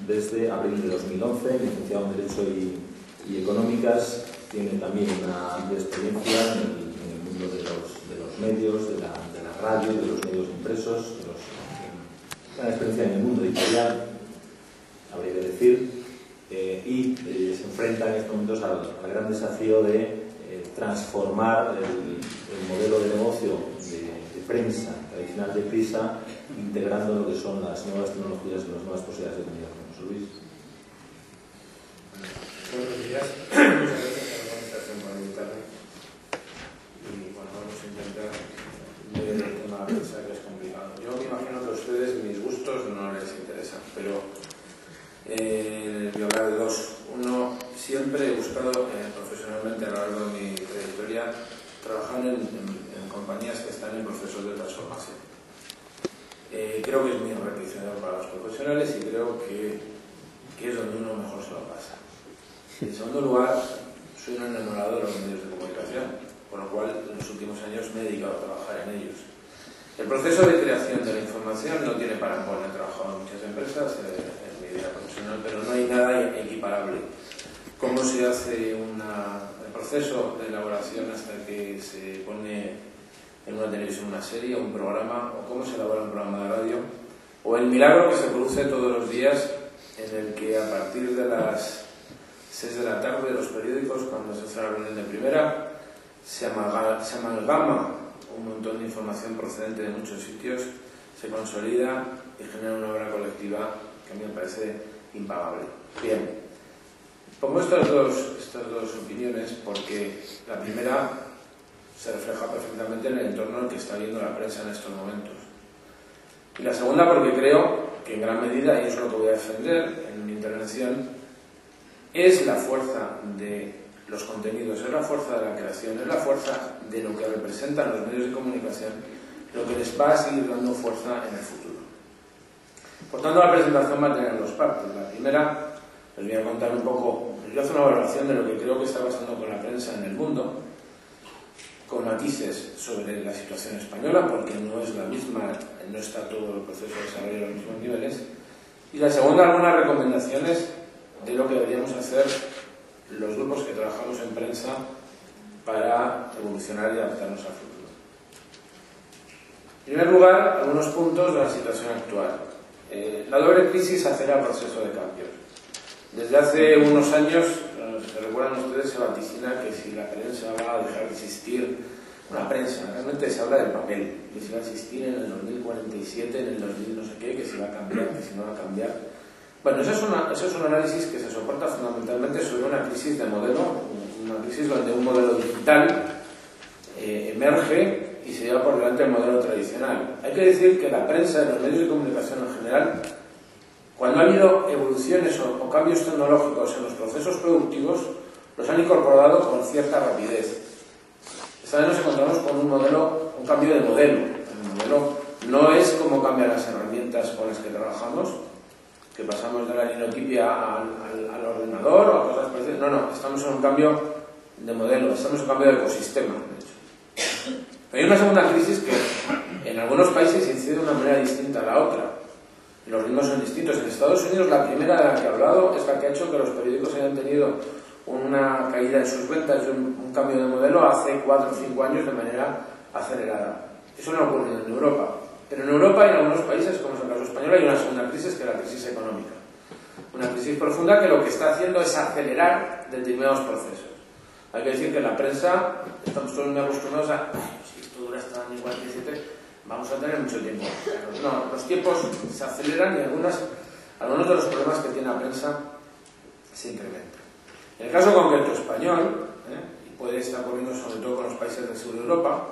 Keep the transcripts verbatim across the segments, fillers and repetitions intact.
desde abril de dos mil once, licenciado en Derecho y, y Económicas. Tiene también una amplia experiencia en el, en el mundo de los, de los medios, de la, de la radio, de los medios impresos, de los, de, una experiencia en el mundo editorial, habría que decir, eh, y eh, se enfrenta en estos momentos al, al gran desafío de eh, transformar el, el modelo de negocio de, de prensa tradicional de Prisa, integrando lo que son las nuevas tecnologías y las nuevas posibilidades de comunicación. José Luis. Buenos días. Muchas gracias a la organización por invitarme. Y bueno, vamos a intentar ver el tema de la prensa, que es complicado. Yo me imagino que a ustedes mis gustos no les interesan, pero eh, voy a hablar de dos. Uno, siempre he buscado eh, profesionalmente a lo largo de mi trayectoria trabajar en, en, en compañías que están en procesos de transformación. Eh, creo que es muy enriquecedor para los profesionales y creo que, que es donde uno mejor se lo pasa. En segundo lugar, soy un enamorado de los medios de comunicación, por lo cual en los últimos años me he dedicado a trabajar en ellos. El proceso de creación de la información no tiene parangón. He trabajado en muchas empresas eh, en mi vida profesional, pero no hay nada equiparable. ¿Cómo se hace una, el proceso de elaboración hasta que se pone en una televisión una serie, un programa, o cómo se elabora un programa de radio, o el milagro que se produce todos los días en el que a partir de las seis de la tarde los periódicos, cuando se hace la reunión de primera, se amalgama, se amalgama un montón de información procedente de muchos sitios, se consolida y genera una obra colectiva que a mí me parece impagable. Bien, pongo estas dos, estas dos opiniones porque la primera se refleja perfectamente en el entorno en el que está viendo la prensa en estos momentos. Y la segunda porque creo que en gran medida, y eso es lo que voy a defender en mi intervención, es la fuerza de los contenidos, es la fuerza de la creación, es la fuerza de lo que representan los medios de comunicación, lo que les va a seguir dando fuerza en el futuro. Por tanto, la presentación va a tener dos partes. La primera, les voy a contar un poco, les voy a hacer una valoración de lo que creo que está pasando con la prensa en el mundo, con matices sobre la situación española, porque no es la misma, no está todo el proceso de desarrollo a los mismos niveles. Y la segunda, algunas recomendaciones de lo que deberíamos hacer los grupos que trabajamos en prensa para evolucionar y adaptarnos al futuro. En primer lugar, algunos puntos de la situación actual. Eh, la doble crisis acelera el proceso de cambio. Desde hace unos años, se recuerdan ustedes, se vaticina que si la prensa va a dejar de existir, una prensa, realmente se habla del papel, que si va a existir en el dos mil cuarenta y siete, en el dos mil no sé qué, que si va a cambiar, que si no va a cambiar. Bueno, eso es, una, eso es un análisis que se soporta fundamentalmente sobre una crisis de modelo, una crisis donde un modelo digital eh, emerge y se lleva por delante el modelo tradicional. Hay que decir que la prensa y los medios de comunicación en general, cuando ha habido evoluciones o, o cambios tecnológicos en los procesos productivos, los han incorporado con cierta rapidez. Esta vez nos encontramos con un modelo, un cambio de modelo. El modelo no es cómo cambian las herramientas con las que trabajamos, que pasamos de la linotipia al, al, al ordenador o a cosas parecidas. No, no, estamos en un cambio de modelo, estamos en un cambio de ecosistema, de hecho. Pero hay una segunda crisis que en algunos países incide de una manera distinta a la otra. Los ritmos son distintos. En Estados Unidos, la primera de la que he hablado es la que ha hecho que los periódicos hayan tenido una caída en sus ventas y un, un cambio de modelo hace cuatro o cinco años de manera acelerada. Eso no ha ocurrido en Europa. Pero en Europa y en algunos países, como es el caso español, hay una segunda crisis, que es la crisis económica. Una crisis profunda que lo que está haciendo es acelerar determinados procesos. Hay que decir que en la prensa estamos todos muy acostumbrados a, si esto dura hasta el año cuarenta y siete, vamos a tener mucho tiempo. No, los tiempos se aceleran y algunas, algunos de los problemas que tiene la prensa se incrementan. En el caso concreto español, ¿eh? y puede estar ocurriendo sobre todo con los países del sur de Europa,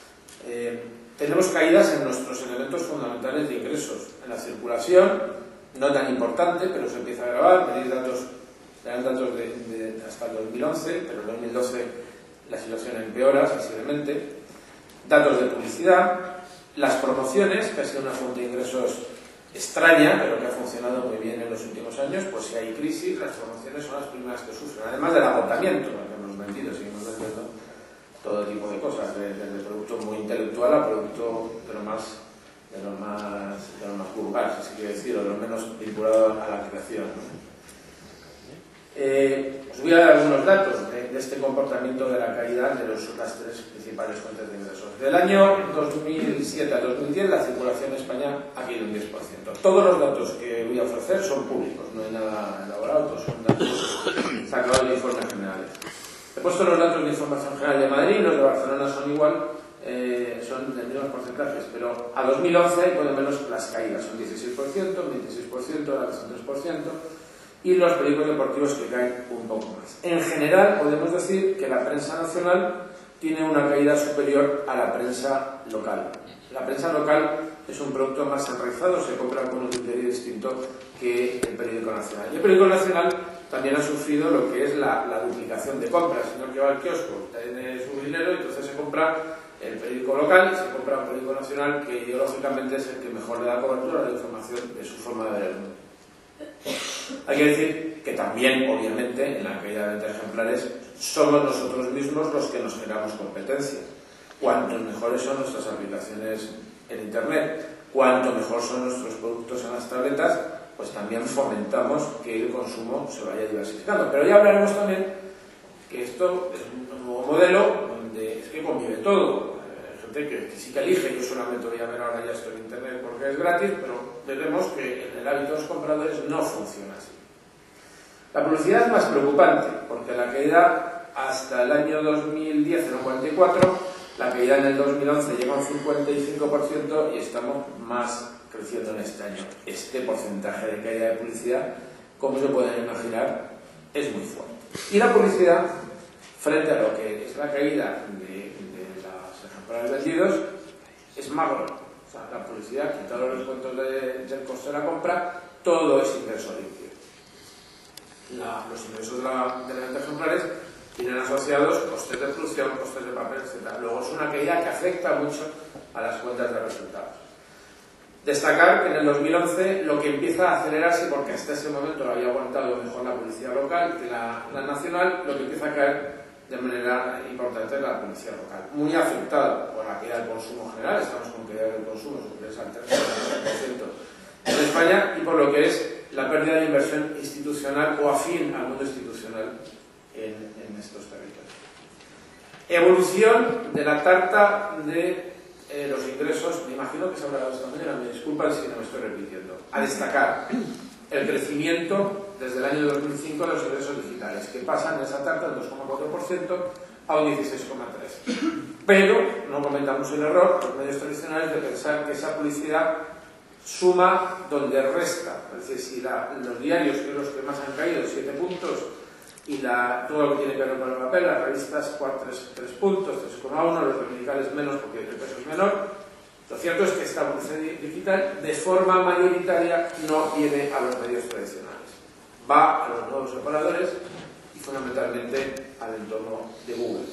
eh, tenemos caídas en nuestros elementos fundamentales de ingresos. En la circulación, no tan importante, pero se empieza a grabar. Tenéis datos, eran datos de, de hasta el dos mil once, pero en dos mil doce la situación empeora sensiblemente. Datos de publicidad, las promociones, que ha sido una fuente de ingresos extraña, pero que ha funcionado muy bien en los últimos años. Pues si hay crisis, las promociones son las primeras que sufren, además del agotamiento, porque hemos vendido, seguimos vendiendo todo tipo de cosas, desde producto muy intelectual a producto de lo más de lo más, de lo más vulgar, si se quiere decir, o de lo menos vinculado a la creación, ¿no? Eh, os voy a dar algunos datos de, de este comportamiento de la caída de los, las tres principales fuentes de ingresos. Del año dos mil siete a dos mil diez la circulación en España ha caído un diez por ciento. Todos los datos que voy a ofrecer son públicos, no hay nada elaborado, todos son datos sacados de informes generales. He puesto los datos de información general de Madrid, los de Barcelona son igual, eh, son de mismos porcentajes, pero a dos mil once hay por lo menos las caídas, son dieciséis por ciento, veintiséis por ciento, la son tres por ciento, y los periódicos deportivos que caen un poco más. En general, podemos decir que la prensa nacional tiene una caída superior a la prensa local. La prensa local es un producto más enraizado, se compra con un criterio distinto que el periódico nacional. Y el periódico nacional también ha sufrido lo que es la, la duplicación de compras. El señor que va al kiosco tiene su dinero y entonces se compra el periódico local y se compra un periódico nacional que ideológicamente es el que mejor le da cobertura a la información de su forma de ver el mundo. Hay que decir que también, obviamente, en la caída de venta de ejemplares somos nosotros mismos los que nos generamos competencia. Cuanto mejores son nuestras aplicaciones en Internet, cuanto mejor son nuestros productos en las tabletas, pues también fomentamos que el consumo se vaya diversificando. Pero ya hablaremos también que esto es un nuevo modelo donde es que convive todo. Hay gente que, que sí que elige, yo solamente voy a ver ahora ya esto en Internet porque es gratis, pero veremos que en el hábito de los compradores no funciona así. La publicidad es más preocupante porque la caída hasta el año dos mil diez era un cuarenta y cuatro por ciento, la caída en el dos mil once llega a un cincuenta y cinco por ciento y estamos más creciendo en este año. Este porcentaje de caída de publicidad, como se pueden imaginar, es muy fuerte. Y la publicidad, frente a lo que es la caída de, de los ejemplares vendidos, es magro. O sea, la publicidad, quitando los descuentos de, del coste de la compra, todo es ingreso limpio. La, los ingresos de la, de la venta de ejemplares tienen asociados costes de producción, costes de papel, etcétera. Luego es una caída que afecta mucho a las cuentas de resultados. Destacar que en el dos mil once lo que empieza a acelerarse, porque hasta ese momento lo había aguantado mejor la publicidad local que la, la nacional, lo que empieza a caer de manera importante es la publicidad local. Muy afectado por la caída del consumo general, estamos con caída del consumo superior al tres por ciento en España, y por lo que es la pérdida de inversión institucional o afín al mundo institucional en, en estos territorios. Evolución de la tarta de eh, los ingresos, me imagino que se habrá dado esta mañana, me disculpan si no me estoy repitiendo. A destacar el crecimiento desde el año dos mil cinco de los ingresos digitales, que pasan de esa tarta del dos coma cuatro por ciento a un dieciséis coma tres por ciento. Pero no cometamos el error, los medios tradicionales, de pensar que esa publicidad suma donde resta. Es decir, si la, los diarios, que son los que más han caído, siete puntos, y la, todo lo que tiene que ver con el papel, las revistas tres puntos, tres coma uno, los dominicales menos porque el peso es menor. Lo cierto es que esta publicidad digital de forma mayoritaria no viene a los medios tradicionales, va a los nuevos operadores y fundamentalmente al entorno de Google.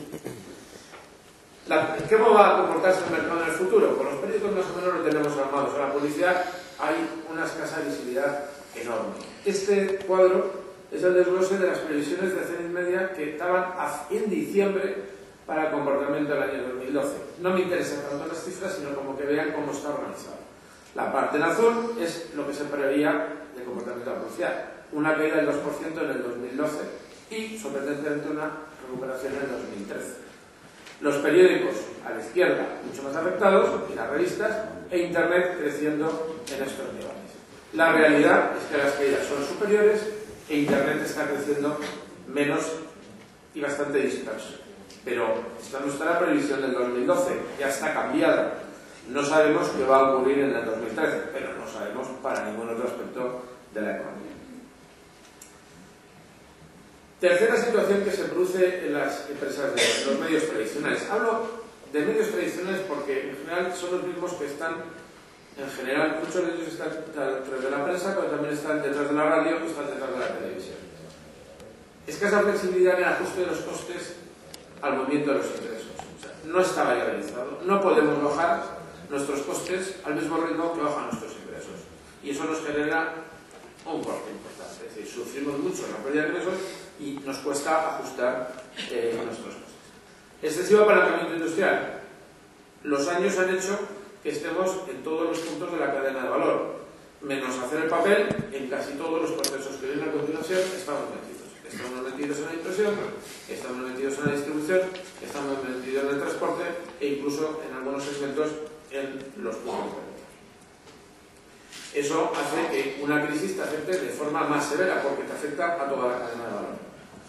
La, ¿Cómo va a comportarse el mercado en el futuro? Con los periódicos más o menos lo tenemos armados. En la publicidad hay una escasa visibilidad enorme. Este cuadro es el desglose de las previsiones de Zenit Media que estaban en diciembre para el comportamiento del año dos mil doce. No me interesan tanto las cifras, sino como que vean cómo está organizado. La parte en azul es lo que se preveía de comportamiento de la publicidad. Una caída del dos por ciento en el dos mil doce y, sorprendentemente, una recuperación en el dos mil trece. Los periódicos a la izquierda mucho más afectados, y las revistas, e Internet creciendo en estos niveles. La realidad es que las caídas son superiores e Internet está creciendo menos y bastante disperso. Pero esta no está la previsión del dos mil doce, ya está cambiada. No sabemos qué va a ocurrir en el dos mil trece, pero no sabemos para ningún otro aspecto de la economía. Tercera situación que se produce en las empresas de los medios tradicionales. Hablo de medios tradicionales porque en general son los mismos que están, en general, muchos de ellos están detrás de la prensa, pero también están detrás de la radio y están detrás de la televisión. Escasa flexibilidad en el ajuste de los costes al movimiento de los ingresos. O sea, no está variabilizado. No podemos bajar nuestros costes al mismo ritmo que bajan nuestros ingresos. Y eso nos genera un corte importante. Es decir, sufrimos mucho la pérdida de ingresos y nos cuesta ajustar eh, nuestros costes. Excesivo apalancamiento industrial. Los años han hecho que estemos en todos los puntos de la cadena de valor, menos hacer el papel. En casi todos los procesos que vienen a continuación estamos metidos. Estamos metidos en la impresión, estamos metidos en la distribución, estamos metidos en el transporte e incluso en algunos segmentos en los puntos de venta. Eso hace que una crisis te afecte de forma más severa porque te afecta a toda la cadena de valor.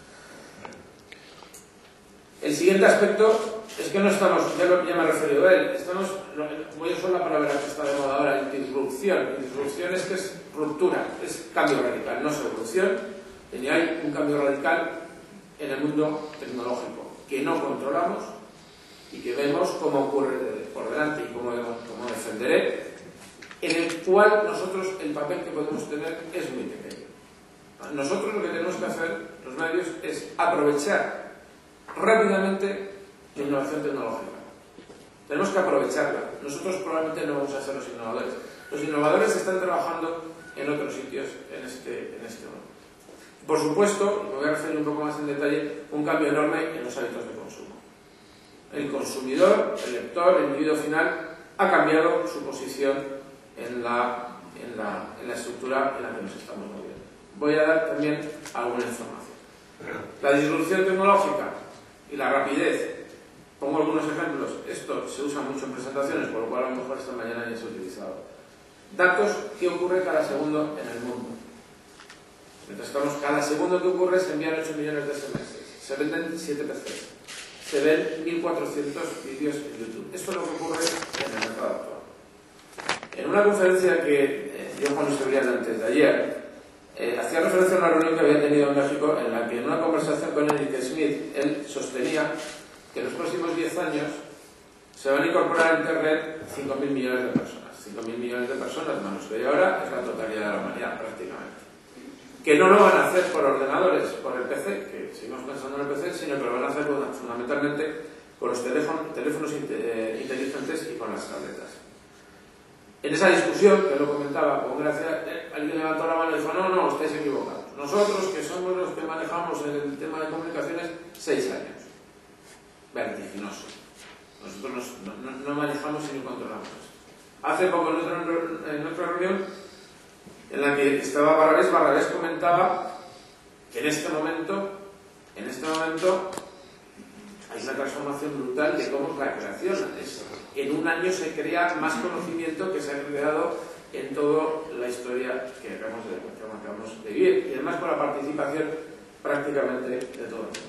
El siguiente aspecto es que no estamos, ya, lo, ya me he referido a él, estamos, voy a usar la palabra que está de moda ahora, disrupción. Disrupción es que es ruptura, es cambio radical, no es evolución, ni hay un cambio radical en el mundo tecnológico que no controlamos y que vemos cómo ocurre por delante y cómo, cómo defenderé, en el cual nosotros el papel que podemos tener es muy pequeño. Nosotros lo que tenemos que hacer, los medios, es aprovechar rápidamente la innovación tecnológica. Tenemos que aprovecharla. Nosotros probablemente no vamos a ser los innovadores. Los innovadores están trabajando en otros sitios en este, en este momento. Por supuesto, y me voy a referir un poco más en detalle, un cambio enorme en los hábitos de consumo. El consumidor, el lector, el individuo final, ha cambiado su posición en la, en la, en la estructura en la que nos estamos moviendo. Voy a dar también alguna información. La disrupción tecnológica y la rapidez. Pongo algunos ejemplos. Esto se usa mucho en presentaciones, por lo cual a lo mejor esta mañana ya se ha utilizado. Datos que ocurre cada segundo en el mundo. Mientras estamos, cada segundo que ocurre se envían ocho millones de ese eme ese. Se venden siete pe ce. Se ven mil cuatrocientos vídeos en YouTube. Esto es lo que ocurre en el mercado actual. En una conferencia que eh, dio Juan Luis Cebrián antes de ayer, eh, hacía referencia a una reunión que había tenido en México, en la que en una conversación con Eric Smith, él sostenía que en los próximos diez años se van a incorporar a Internet cinco mil millones de personas. cinco mil millones de personas, más los que hay ahora, es la totalidad de la humanidad, prácticamente. Que no lo van a hacer por ordenadores, por el pe ce, que seguimos pensando en el pe ce, sino que lo van a hacer con, fundamentalmente con los teléfonos, teléfonos inteligentes y con las tabletas. En esa discusión, que lo comentaba con gracia, alguien levantó la mano y dijo: no, no, estáis equivocados. Nosotros, que somos los que manejamos el tema de comunicaciones, seis años. Vertiginoso. Nosotros no, no, no manejamos ni controlamos esto. Hace poco en otra, en otra reunión en la que estaba Barrabés, Barrabés comentaba que en este momento, en este momento hay una transformación brutal de cómo es la creación. Es, en un año se crea más conocimiento que se ha creado en toda la historia que acabamos de, que acabamos de vivir, y además con la participación prácticamente de todo el mundo.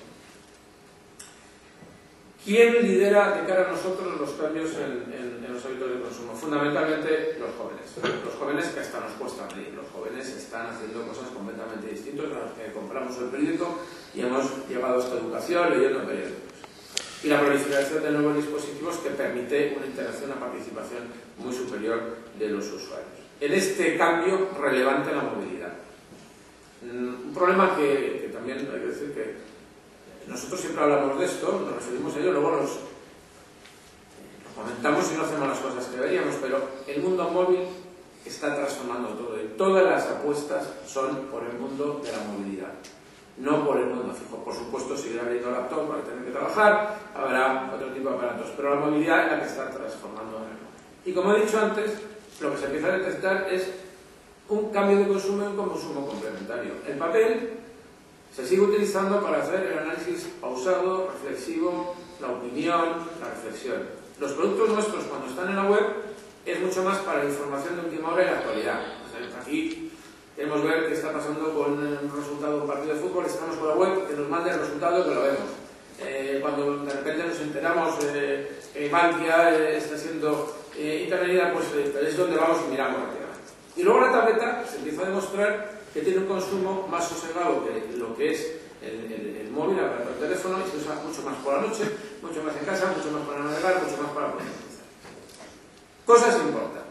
¿Quién lidera de cara a nosotros los cambios en, en, en los hábitos de consumo? Fundamentalmente los jóvenes. Los jóvenes que hasta nos cuesta medir. Los jóvenes están haciendo cosas completamente distintas a las que compramos el periódico y hemos llevado esta educación leyendo periódicos. Y la proliferación de nuevos dispositivos que permite una interacción, una participación muy superior de los usuarios. En este cambio relevante en la movilidad. Un problema que, que también hay que decir que nosotros siempre hablamos de esto, nos referimos a ello, luego nos, nos comentamos y no hacemos las cosas que deberíamos, pero el mundo móvil está transformando todo y todas las apuestas son por el mundo de la movilidad, no por el mundo fijo. Por supuesto, seguirá habiendo laptop para tener que trabajar, habrá otro tipo de aparatos, pero la movilidad es la que está transformando el mundo. Y como he dicho antes, lo que se empieza a detectar es un cambio de consumo en consumo complementario. El papel se sigue utilizando para hacer el análisis pausado, reflexivo, la opinión, la reflexión. Los productos nuestros, cuando están en la web, es mucho más para la información de última hora y la actualidad. O sea, aquí queremos ver qué está pasando con el resultado de un partido de fútbol, estamos con la web, que nos mande el resultado, que lo vemos. Eh, cuando de repente nos enteramos eh, que Bankia eh, está siendo eh, intervenida, pues eh, es donde vamos y miramos rápidamente. Y luego la tableta se empieza a demostrar que tiene un consumo más sosegado que lo que es el, el, el móvil, el teléfono, y se usa mucho más por la noche, mucho más en casa, mucho más para navegar, mucho más para poder utilizar. Cosas importantes.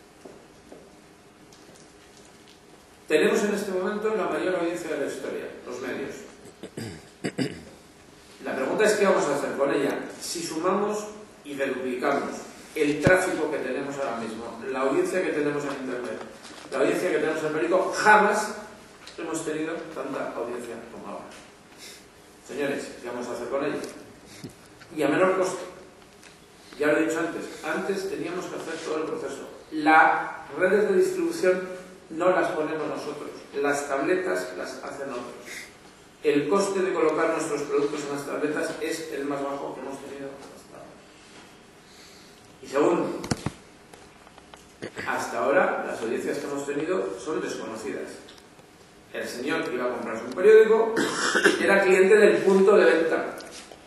Tenemos en este momento la mayor audiencia de la historia, los medios. La pregunta es qué vamos a hacer con ella. Si sumamos y deduplicamos el tráfico que tenemos ahora mismo, la audiencia que tenemos en Internet, la audiencia que tenemos en el periódico, jamás hemos tenido tanta audiencia como ahora. Señores, ¿qué vamos a hacer con ella? Y a menor coste. Ya lo he dicho antes, antes teníamos que hacer todo el proceso. Las redes de distribución no las ponemos nosotros, las tabletas las hacen otros. El coste de colocar nuestros productos en las tabletas es el más bajo que hemos tenido hasta ahora. Y segundo, hasta ahora las audiencias que hemos tenido son desconocidas. El señor que iba a comprarse un periódico era cliente del punto de venta.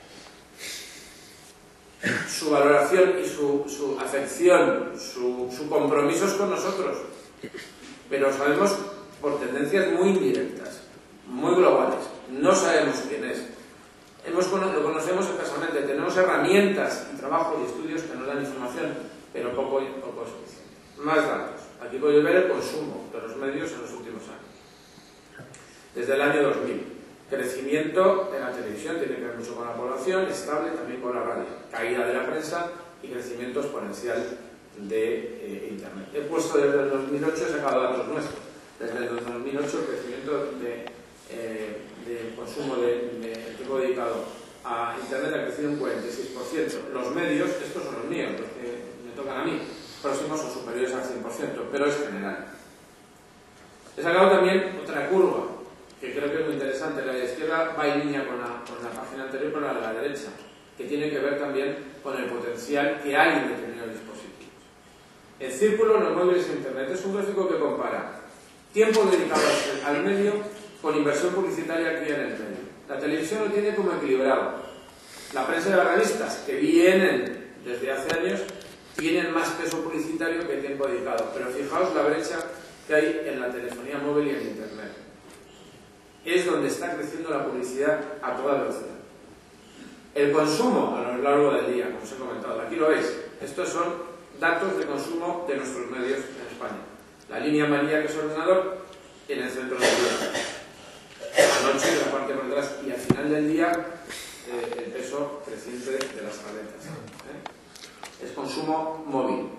Su valoración y su, su afección, su, su compromiso es con nosotros. Pero sabemos por tendencias muy indirectas, muy globales. No sabemos quién es. Hemos, lo conocemos escasamente. Tenemos herramientas y trabajo y estudios que nos dan información, pero poco, poco es suficiente. Más datos. Aquí podéis ver el consumo de los medios en los últimos años. Desde el año dos mil. Crecimiento de la televisión, tiene que ver mucho con la población, estable también con la radio. Caída de la prensa y crecimiento exponencial de eh, Internet. He puesto desde el dos mil ocho, he sacado datos nuestros. Desde el dos mil ocho el crecimiento de, eh, de consumo de, de tiempo dedicado a Internet ha crecido un cuarenta y seis por ciento. Los medios, estos son los míos, los que me tocan a mí, próximos o superiores al cien por ciento, pero es general. He sacado también otra curva, que creo que es muy interesante. La de izquierda va en línea con la, con la página anterior, pero la de la derecha, que tiene que ver también con el potencial que hay en determinados dispositivos. El círculo, los móviles e Internet, es un gráfico que compara tiempo dedicado al medio con inversión publicitaria que hay en el medio. La televisión lo tiene como equilibrado. La prensa y las revistas, que vienen desde hace años, tienen más peso publicitario que tiempo dedicado. Pero fijaos la brecha que hay en la telefonía móvil y en Internet. Es donde está creciendo la publicidad a toda velocidad. El consumo a lo largo del día, como os he comentado, aquí lo veis. Estos son datos de consumo de nuestros medios en España. La línea amarilla, que es el ordenador, en el centro del día. La noche, en la parte por detrás, y al final del día, eh, el peso creciente de las tabletas. ¿eh? Es consumo móvil.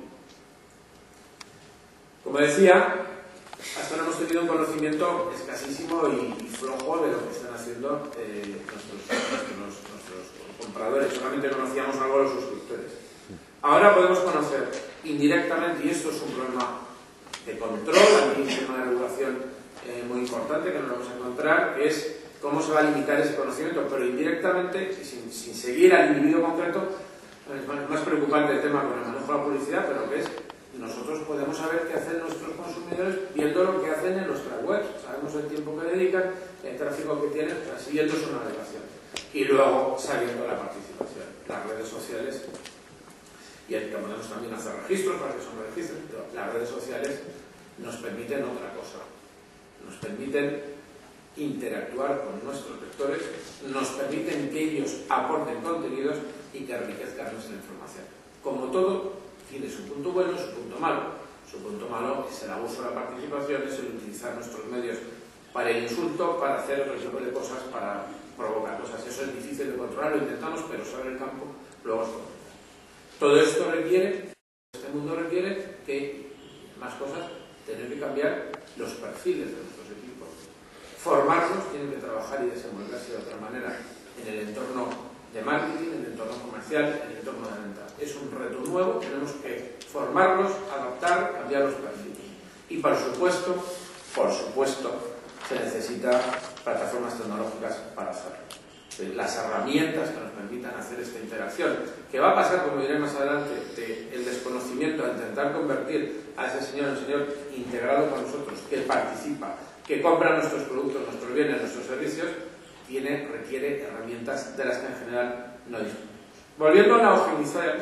Como decía, hasta ahora hemos tenido un conocimiento escasísimo y, y flojo de lo que están haciendo eh, nuestros, nuestros, nuestros compradores. Solamente conocíamos algo de los suscriptores. Ahora podemos conocer indirectamente, y esto es un problema de control, aquí hay un tema de regulación eh, muy importante que nos vamos a encontrar, que es cómo se va a limitar ese conocimiento, pero indirectamente, sin, sin seguir al individuo concreto. Es más, más preocupante el tema con el manejo de la publicidad, pero que es nosotros podemos saber qué hacen nuestros consumidores viendo lo que hacen en nuestras webs. Sabemos el tiempo que dedican, el tráfico que tienen, siguiendo su navegación. Y luego sabiendo la participación. Las redes sociales, y aquí podemos también hacer registros para que son registros, pero las redes sociales nos permiten otra cosa. Nos permiten interactuar con nuestros lectores, nos permiten que ellos aporten contenidos y que enriquezcan nuestra información. Como todo, tiene su punto bueno y su punto malo. Su punto malo es el abuso de la participación, es el utilizar nuestros medios para el insulto, para hacer otro tipo de cosas, para provocar cosas. Eso es difícil de controlar, lo intentamos, pero sobre el campo luego es complicado. Todo esto requiere, este mundo requiere que, más cosas, tener que cambiar los perfiles de nuestros equipos. Formarlos, tienen que trabajar y desenvolverse de otra manera en el entorno de marketing, en el entorno comercial, en el entorno de venta. Es un reto nuevo, tenemos que formarlos, adaptar, cambiar los perfiles. Y por supuesto, por supuesto, se necesitan plataformas tecnológicas para hacerlo. Las herramientas que nos permitan hacer esta interacción, que va a pasar, como diré más adelante, del desconocimiento a intentar convertir a ese señor en señor integrado con nosotros, que participa, que compra nuestros productos, nuestros bienes, nuestros servicios, tiene, requiere herramientas de las que en general no disponemos. Volviendo a la homogeneización,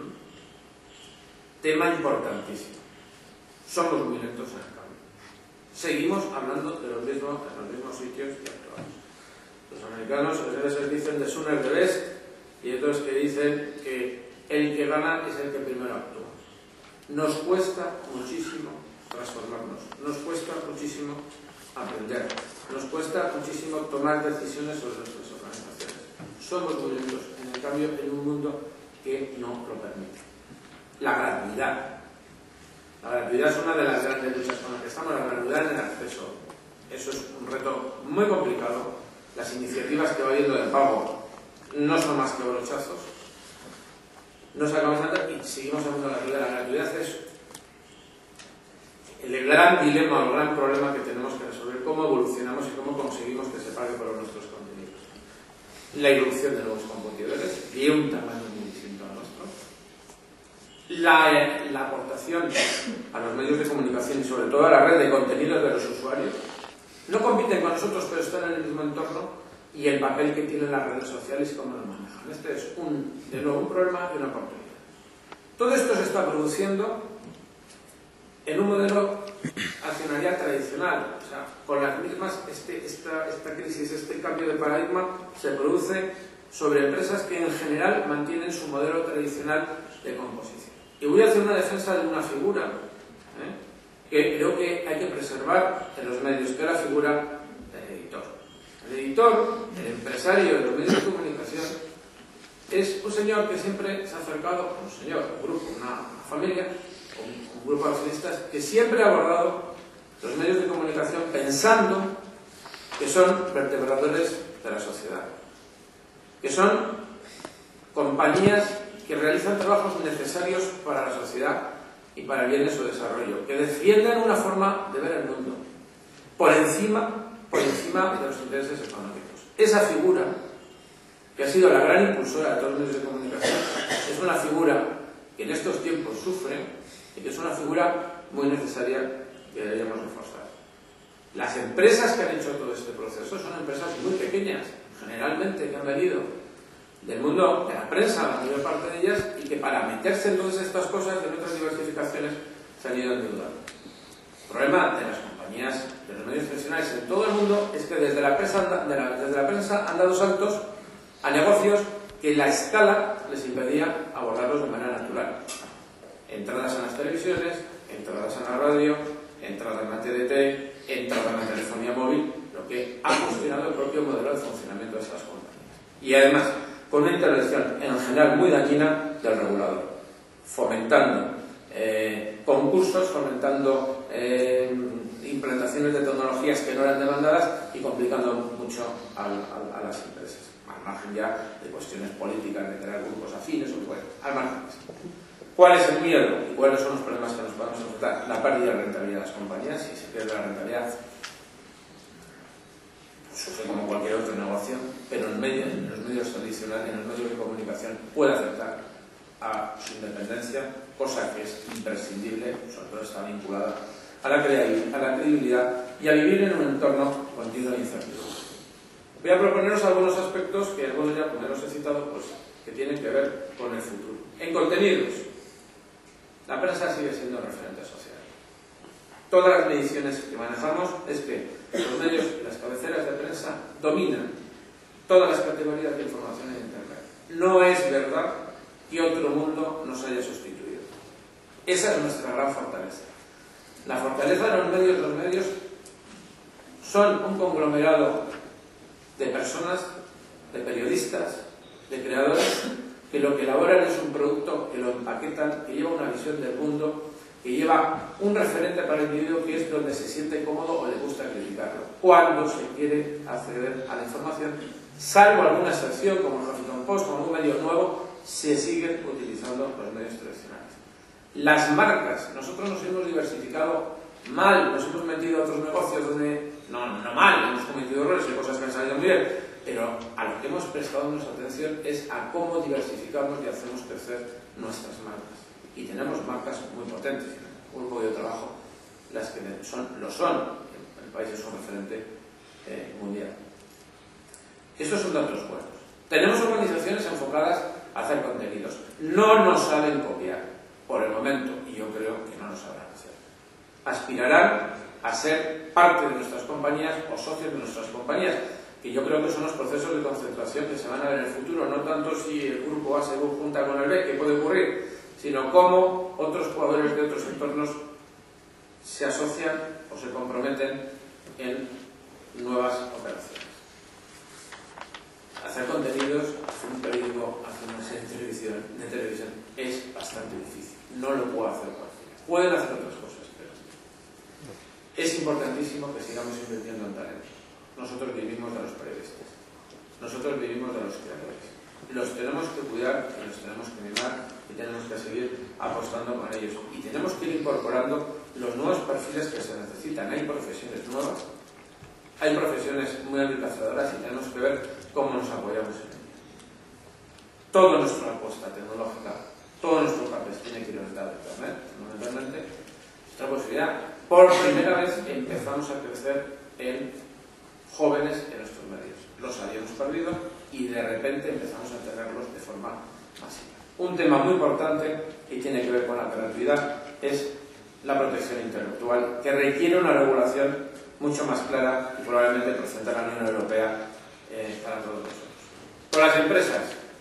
tema importantísimo. Somos muy lentos en el cambio. Seguimos hablando de los mismos, de los mismos sitios y actuamos. Los americanos, los ingleses dicen the sooner the best, y otros que dicen que el que gana es el que primero actúa. Nos cuesta muchísimo transformarnos, nos cuesta muchísimo aprender, nos cuesta muchísimo tomar decisiones sobre nuestras organizaciones. Somos muy lentos en el cambio en un mundo que no lo permite. La gratuidad. La gratuidad es una de las grandes luchas con las que estamos, la gratuidad en el acceso. Eso es un reto muy complicado. Las iniciativas que va habiendo de pago no son más que brochazos. no sacamos nada y seguimos hablando de la gratuidad. La gratuidad es el gran dilema, el gran problema que tenemos que resolver, cómo evolucionamos y cómo conseguimos que se pague por nuestros contenidos. La irrupción de nuevos competidores de un tamaño muy distinto al nuestro. La, la aportación a los medios de comunicación y sobre todo a la red de contenidos de los usuarios. No compiten con nosotros, pero están en el mismo entorno, y el papel que tienen las redes sociales y cómo lo manejan. Este es un, de nuevo un problema y una oportunidad. Todo esto se está produciendo en un modelo accionarial tradicional, o sea, con las mismas, este, esta, esta crisis, este cambio de paradigma se produce sobre empresas que en general mantienen su modelo tradicional de composición. Y voy a hacer una defensa de una figura ¿eh? que creo que hay que preservar en los medios, que es la figura del editor. El editor, el empresario de los medios de comunicación, es un señor que siempre se ha acercado, un señor, un grupo, una, una familia, un, un grupo de accionistas que siempre ha abordado los medios de comunicación pensando que son vertebradores de la sociedad, que son compañías que realizan trabajos necesarios para la sociedad y para el bien de su desarrollo, que defienden una forma de ver el mundo por encima, por encima de los intereses económicos. Esa figura, que ha sido la gran impulsora de todos los medios de comunicación, es una figura que en estos tiempos sufre y que es una figura muy necesaria que deberíamos reforzar. Las empresas que han hecho todo este proceso son empresas muy pequeñas, generalmente, que han venido del mundo de la prensa, la mayor parte de ellas, y que para meterse en todas estas cosas, en otras diversificaciones, se han ido endeudando. El problema de las compañías, de los medios profesionales en todo el mundo, es que desde la prensa, de la, desde la prensa han dado saltos a negocios que la escala les impedía abordarlos de manera natural. Entradas en las televisiones, entradas en la radio, entradas en la T D T, entradas en la telefonía móvil, lo que ha cuestionado el propio modelo de funcionamiento de esas compañías. Y además, con una intervención en general muy dañina del regulador, fomentando eh, concursos, fomentando eh, implantaciones de tecnologías que no eran demandadas y complicando mucho al, al, a las empresas, al margen ya de cuestiones políticas, de crear grupos afines o bueno, al margen. ¿Cuál es el miedo y cuáles son los problemas que nos podemos enfrentar? La pérdida de rentabilidad de las compañías. Si se pierde la rentabilidad, sufre como cualquier otro negocio, pero en, medio, en los medios tradicionales, en los medios de comunicación, puede afectar a su independencia, cosa que es imprescindible, sobre todo está vinculada a la credibilidad y a vivir en un entorno continuo de incertidumbre. Voy a proponeros algunos aspectos que algunos ya pues, los he citado, pues, que tienen que ver con el futuro. En contenidos, la prensa sigue siendo el referente social. Todas las mediciones que manejamos es que los medios y las cabeceras de prensa dominan todas las categorías de información en Internet. No es verdad que otro mundo nos haya sustituido. Esa es nuestra gran fortaleza. La fortaleza de los medios, los medios son un conglomerado de personas, de periodistas, de creadores, que lo que elaboran es un producto, que lo empaquetan, que lleva una visión del mundo, que lleva un referente para el individuo que es donde se siente cómodo o le gusta criticarlo. Cuando se quiere acceder a la información, salvo alguna excepción como el Huffington Post, como un medio nuevo, se siguen utilizando los medios tradicionales. Las marcas, nosotros nos hemos diversificado mal, nos hemos metido a otros negocios donde, no, no mal, hemos cometido errores y cosas que han salido muy bien, pero a lo que hemos prestado nuestra atención es a cómo diversificamos y hacemos crecer nuestras marcas. Y tenemos marcas muy potentes, un grupo de trabajo, las que son, lo son, el país es un referente eh, mundial. Esos son datos buenos. Tenemos organizaciones enfocadas a hacer contenidos. No nos saben copiar, por el momento, y yo creo que no nos sabrán hacer. Aspirarán a ser parte de nuestras compañías o socios de nuestras compañías, que yo creo que son los procesos de concentración que se van a ver en el futuro, no tanto si el grupo A se junta con el B, que puede ocurrir, sino cómo otros jugadores de otros entornos se asocian o se comprometen en nuevas operaciones. Hacer contenidos, hacer un periódico, hacer una serie de televisión, de televisión es bastante difícil. No lo puedo hacer cualquiera. Pueden hacer otras cosas, pero es importantísimo que sigamos invirtiendo en talento. Nosotros vivimos de los periodistas. Nosotros vivimos de los creadores. los tenemos que cuidar y los tenemos que mimar y tenemos que seguir apostando con ellos. Y tenemos que ir incorporando los nuevos perfiles que se necesitan. Hay profesiones nuevas, hay profesiones muy enriquecedoras y tenemos que ver cómo nos apoyamos en ellas. Toda nuestra apuesta tecnológica, todo nuestro papel tiene que ir orientado a Internet, fundamentalmente. Nuestra posibilidad, por primera vez empezamos a crecer en jóvenes en nuestros medios. Los habíamos perdido y de repente empezamos a tenerlos de forma masiva. Un tema muy importante que tiene que ver con la creatividad es la protección intelectual, que requiere una regulación mucho más clara y probablemente procedente de la Unión Europea eh, para todos nosotros. Con las empresas,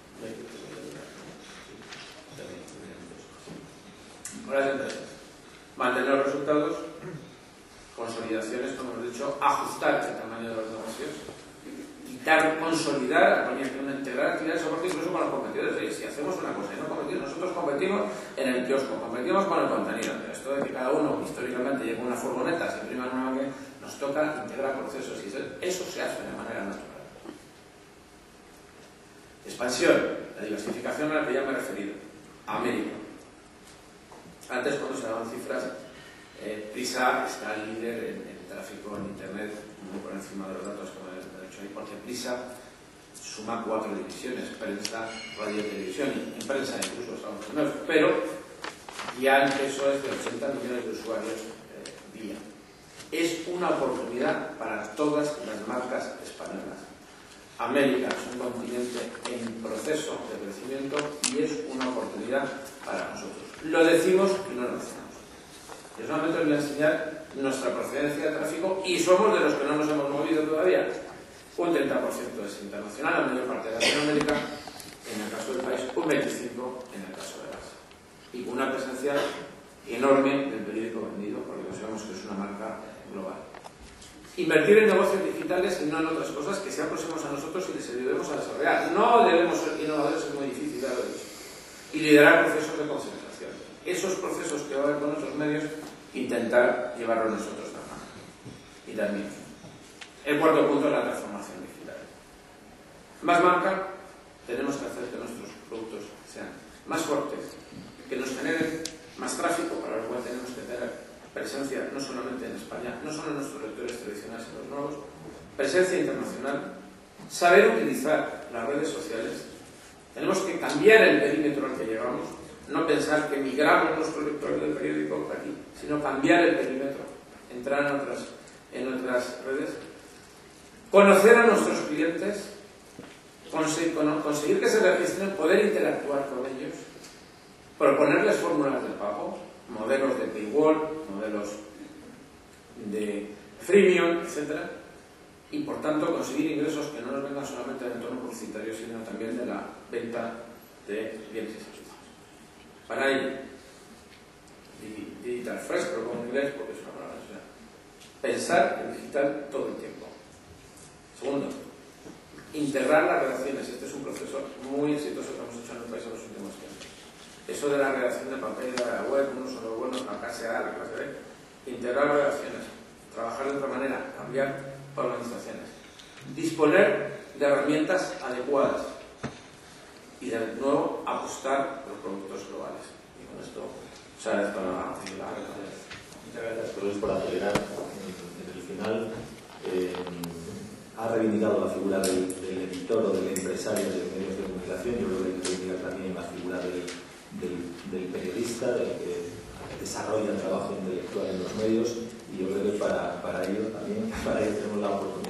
con las empresas, mantener los resultados, consolidaciones, como hemos dicho, ajustar el tamaño de los negocios, quitar, consolidar, integrar actividades de soporte incluso con los competidores. Si hacemos una cosa y no competimos, nosotros competimos en el kiosco, competimos con el contenido. Pero esto de que cada uno históricamente lleva una furgoneta, se imprima una máquina, nos toca integrar procesos y eso se hace de manera natural. Expansión, la diversificación a la que ya me he referido. América. Antes, cuando se daban cifras, eh, Prisa está líder en, en tráfico en Internet, muy por encima de los datos que me he hecho ahí, porque Prisa suma cuatro divisiones: prensa, radio y televisión, y en prensa incluso Estados Unidos, pero ya eso es de ochenta millones de usuarios eh, día. Es una oportunidad para todas las marcas españolas. América es un continente en proceso de crecimiento y es una oportunidad para nosotros. Lo decimos y no lo hacemos. Yo solamente os voy a enseñar nuestra procedencia de tráfico y somos de los que no nos hemos movido todavía. Un treinta por ciento es internacional, la mayor parte de Latinoamérica, en el caso del país, un veinticinco por ciento en el caso de Asia. Y con una presencia enorme del periódico vendido, porque sabemos que es una marca global. Invertir en negocios digitales y no en otras cosas que sean próximos a nosotros y les ayudemos a desarrollar. No debemos ser innovadores, es muy difícil, ya lo he dicho. Y liderar procesos de concentración. Esos procesos que va a haber con otros medios, intentar llevarlos nosotros de la mano. Y también. El cuarto punto es la transformación digital. Más marca, tenemos que hacer que nuestros productos sean más fuertes, que nos generen más tráfico, para lo cual tenemos que tener presencia no solamente en España, no solo en nuestros lectores tradicionales y los nuevos, presencia internacional, saber utilizar las redes sociales. Tenemos que cambiar el perímetro al que llegamos, no pensar que migramos nuestro lector del periódico aquí, sino cambiar el perímetro, entrar en otras, en otras redes, conocer a nuestros clientes, conseguir, conseguir que se registren, poder interactuar con ellos, proponerles fórmulas de pago, modelos de paywall, modelos de freemium, etcétera, y por tanto conseguir ingresos que no nos vengan solamente del entorno publicitario, sino también de la venta de bienes y servicios. Para ello, digital first, pero con inglés porque es una palabra, o sea, pensar en digital todo el tiempo. Segundo, integrar las redacciones. Este es un proceso muy exitoso que hemos hecho en el país en los últimos tiempos. Eso de la redacción de papel, de la web, unos son los buenos, la clase A, la clase B, integrar redacciones, trabajar de otra manera, cambiar organizaciones, disponer de herramientas adecuadas y de nuevo apostar por los productos globales. Y con esto se ha desplazado. Muchas gracias, Cruz, por acelerar. En el final eh, ha reivindicado la figura del, del editor o del empresario de medios de comunicación. Yo creo que hay que reivindicar también la figura del Del, del periodista, del que desarrolla el trabajo intelectual en los medios, y yo creo que para, para ello también para ello tenemos la oportunidad